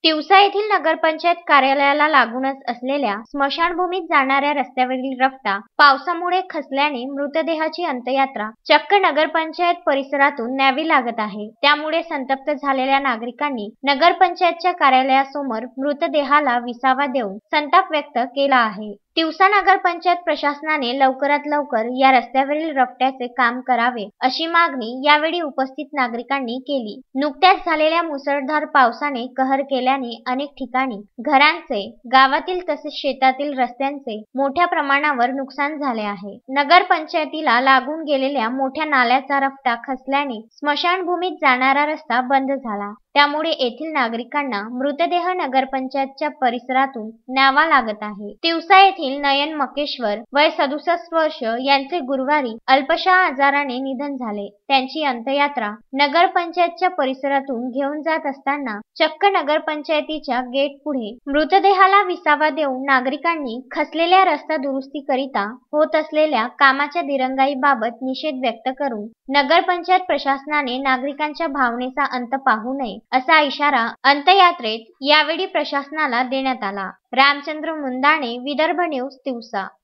तिवसा येथील नगरपंचायत कार्यालयाला लागूनच असलेल्या स्मशानभूमीत जाणाऱ्या रस्त्यावरील रस्ता पावसामुळे खचल्याने मृतदेहाची अंत्ययात्रा चक्क नगरपंचायत परिसरातून न्यावी लागत आहे। त्यामुळे संतप्त झालेल्या नागरिकांनी नगरपंचायतच्या कार्यालयासमोर मृतदेहाला विसावा देऊन संताप व्यक्त केला आहे। तिवसा नगरपंचायत प्रशासनाने लवकरात लवकर या रस्त्यावरील रस्त्याचे काम करावे अशी मागणी यावेळी उपस्थित नागरिकांनी केली। नुकत्याच झालेल्या मुसळधार पावसाने कहर केल्याने अनेक ठिकाणी घरांचे, गावातील तसेच शेतातील रस्त्यांचे मोठ्या प्रमाणावर नुकसान झाले आहे। नगरपंचायतीला लागून गेलेल्या मोठ्या नाल्याचा रस्ता खचल्याने स्मशानभूमीत जाणारा रस्ता बंद झाला। त्यामुळे येथील नागरिकांना मृतदेह नगरपंचायतच्या परिसरातून न्यावा लागत आहे। तिवसा येथील नयन मकेश्वर वय 67 वर्ष यांचे गुरुवारी अल्पशा आजाराने निधन झाले। त्यांची अंत्ययात्रा नगरपंचायतच्या परिसरातून घेऊन जात असताना चक्क नगरपंचायतीच्या गेट पुढे मृतदेहाला विसावा देऊन नागरिकांनी खचलेल्या रस्ता दुरुस्तीकरिता होत असलेल्या कामाच्या दिरंगाईबाबत निषेध व्यक्त करून नगरपंचायत प्रशासनाने नागरिकांच्या भावनेचा अंत पाहू नये असा इशारा अंत्ययात्रेत यावेळी प्रशासनाला देण्यात आला। रामचंद्र मुंदाणे, विदर्भ न्यूज, तिवसा।